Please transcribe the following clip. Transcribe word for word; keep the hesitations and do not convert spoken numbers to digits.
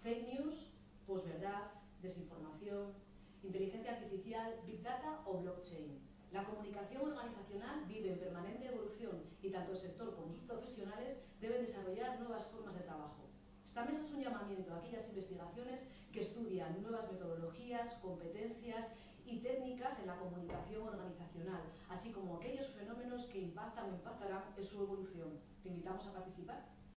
fake news, posverdad, desinformación, inteligencia artificial, big data o blockchain. La comunicación organizacional vive en permanente evolución y tanto el sector como sus profesionales deben desarrollar nuevas formas de trabajo. Esta mesa es un llamamiento a aquellas investigaciones que estudian nuevas metodologías, competencias y técnicas en la comunicación organizacional, así como aquellos fenómenos que impactan o impactarán en su evolución. Te invitamos a participar.